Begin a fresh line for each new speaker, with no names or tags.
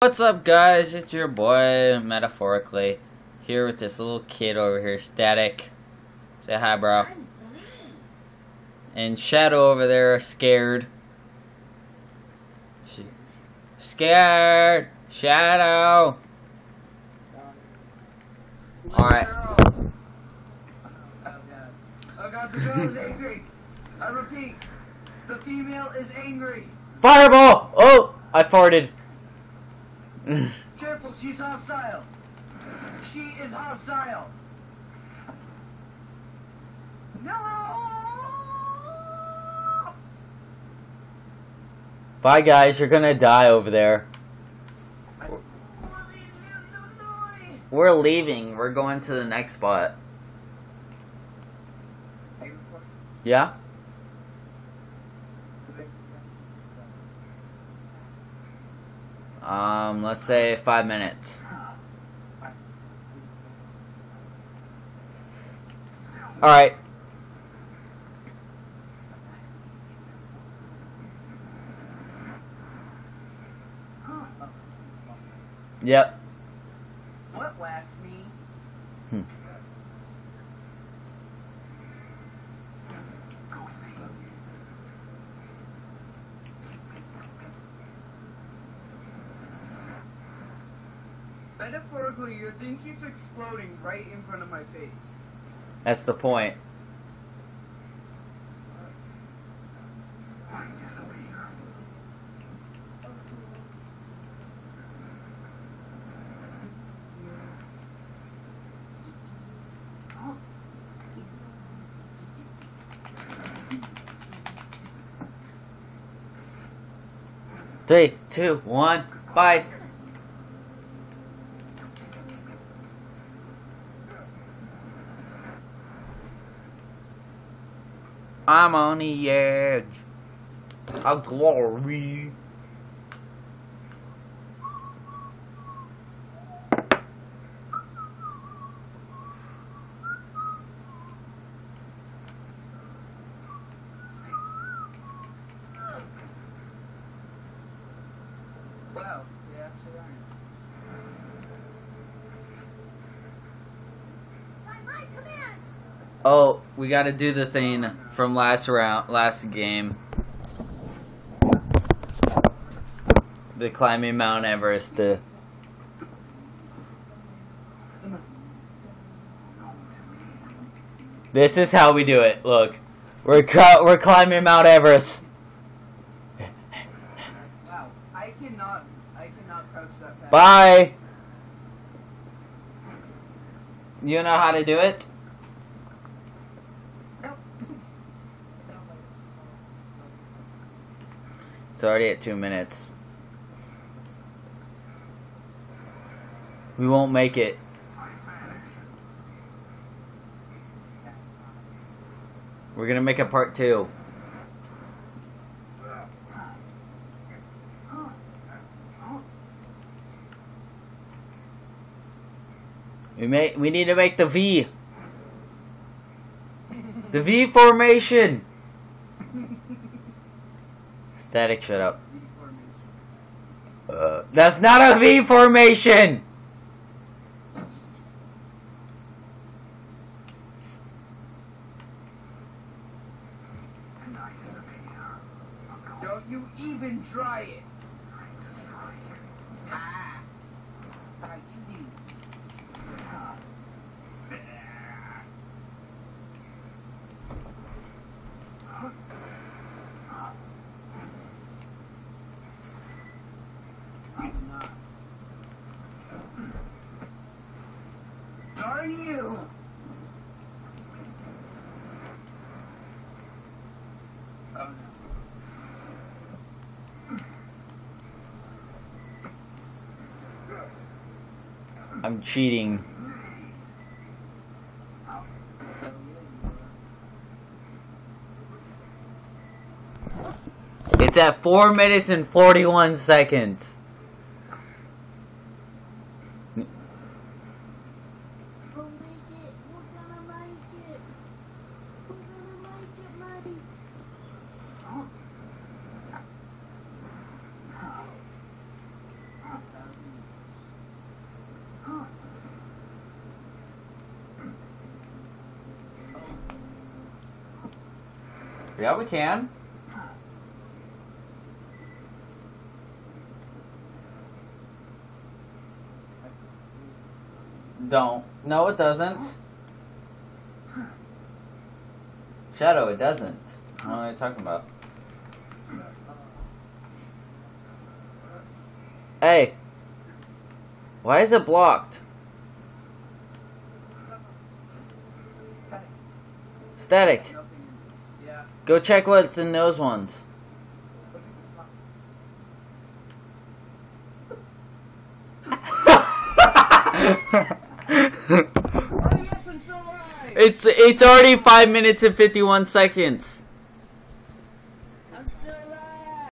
What's up, guys? It's your boy, metaphorically, here with this little kid over here, Static. Say hi, bro. And Shadow over there, scared. Scared! Shadow! Alright.
Oh god, the girl is angry. I repeat, the female is angry.
Fireball! Oh! I farted.
Careful, she's hostile. She is hostile. No!
Bye, guys. You're gonna die over there. We're leaving. We're going to the next spot. Yeah? Let's say 5 minutes. Alright. Yep.
What whacked me? Metaphorically, your thing keeps exploding right in front of my face.
That's the point. Three, two, one, bye. I'm on the edge of glory.
Wow, they actually are.
Oh, we gotta do the thing from last game. The climbing Mount Everest. This is how we do it. Look, we're climbing Mount Everest.
Wow, I cannot crouch that fast.
Bye. You know how to do it? It's already at 2 minutes. We won't make it. We're gonna make a part 2. We need to make the V. The V formation. Static, shut up. That's not a V formation!
Don't you even try it. Ah. Ah, you do. Darn you! Oh no.
I'm cheating. It's at 4 minutes and 41 seconds. Yeah, we can. Don't. No, it doesn't. Shadow, it doesn't. What are you talking about? Hey. Why is it blocked? Static.
Yeah.
Go check what's in those ones. It's already 5 minutes and 51 seconds.